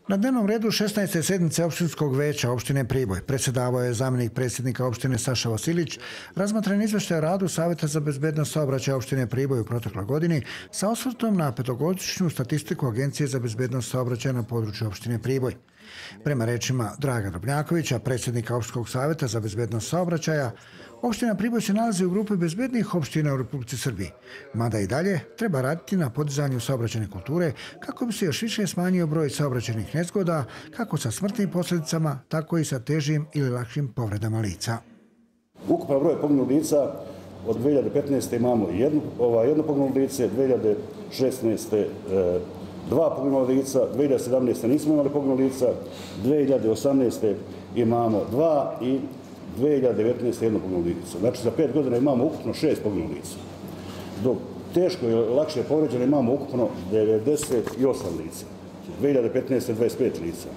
Na dnevnom redu 16. sednice opštinskog veća opštine Priboj predsjedavao je zamjenik predsjednika opštine Saša Vasilić. Razmatran izveštaj o radu Savjeta za bezbednost saobraćaja opštine Priboj u protekloj godini sa osvrtom na petogodišnju statistiku Agencije za bezbednost saobraćaja na području opštine Priboj. Prema rečima Draga Drobnjakovića, predsjednika opštinskog savjeta za bezbednost saobraćaja, opština Priboj se nalazi u grupi bezbednih opština u Republici Srbiji, mada i dalje treba raditi na podizanju saobraćajne kulture kako bi se još više smanjio broj saobraćajnih nezgoda, kako sa smrtnim posljedicama, tako i sa težim ili lakšim povredama lica. Ukupan broj poginulih lica od 2015. imamo jedno poginulo lice, 2016. dva poginula lica, 2017. nismo imali poginula lica, 2018. imamo dva i 2019. jedno poginulo lice. Znači za 5 godina imamo ukupno 6 poginulih lica. Dok teško i lakše povređeno imamo ukupno 98 lica. 2015. 25 lica,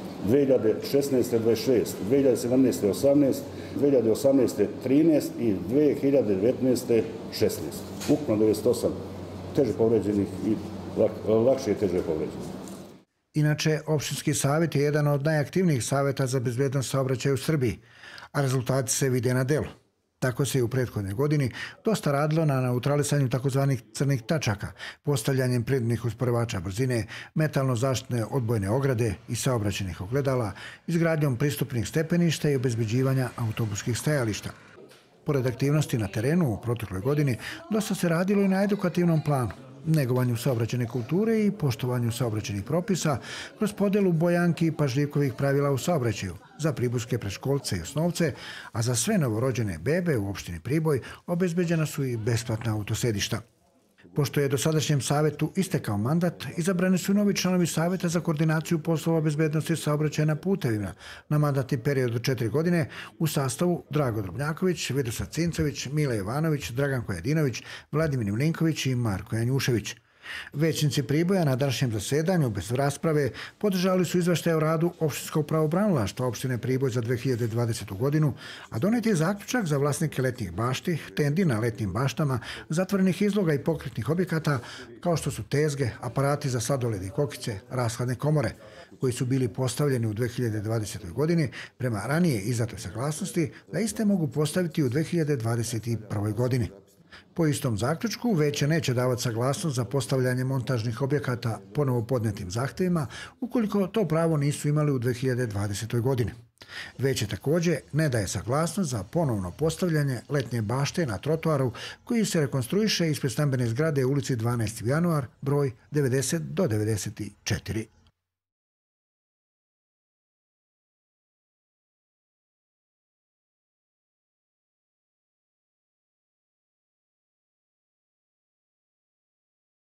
2016. 26, 2017. 18, 2018. 13 i 2019. 16. Ukupno 98 teže povređenih i lakše i teže povređenih. Inače, opštinski savjet je jedan od najaktivnijih savjeta za bezbednost saobraćaja u Srbiji, a rezultati se vide na delu. Tako se i u prethodnoj godini dosta radilo na neutralisanju takozvanih crnih tačaka, postavljanjem prednjih usporavača brzine, metalno-zaštitne odbojne ograde i saobraćajnih ogledala, izgradnjom pristupnih stepeništa i obezbeđivanja autobuskih stajališta. Pored aktivnosti na terenu u protekloj godini, dosta se radilo i na edukativnom planu, negovanju saobraćajne kulture i poštovanju saobraćajnih propisa kroz podelu bojanki i pažljivkovih pravila u saobraćaju za pribojske predškolce i osnovce, a za sve novorođene bebe u opštini Priboj obezbeđena su i besplatna autosedišta. Pošto je dosadašnjem savjetu istekao mandat, izabrani su novi članovi savjeta za koordinaciju poslova bezbednosti saobraćaja na putevima na mandatni period od 4 godine u sastavu Drago Drobnjaković, Vidosav Cincović, Mile Jovanović, Dragan Kojadinović, Vladimir Milinković i Marko Janjušević. Većnici Priboja na današnjem zasedanju bez rasprave podržali su izveštaj o radu opštinskog pravobranilaštva opštine Priboj za 2020. godinu, a donet je zaključak za vlasnike letnjih bašti, tendi na letnjim baštama, zatvorenih izloga i pokretnih objekata, kao što su tezge, aparati za sladoled i kokice, rashladne komore, koji su bili postavljeni u 2020. godini prema ranije izdatoj saglasnosti da iste mogu postaviti u 2021. godini. Po istom zaključku, veće neće davati saglasnost za postavljanje montažnih objekata ponovo podnetim zahtevima ukoliko to pravo nisu imali u 2020. godini. Veće također ne daje saglasnost za ponovno postavljanje letnje bašte na trotoaru koji se rekonstruiše ispred stambene zgrade u ulici 12. januar, broj 90 do 94.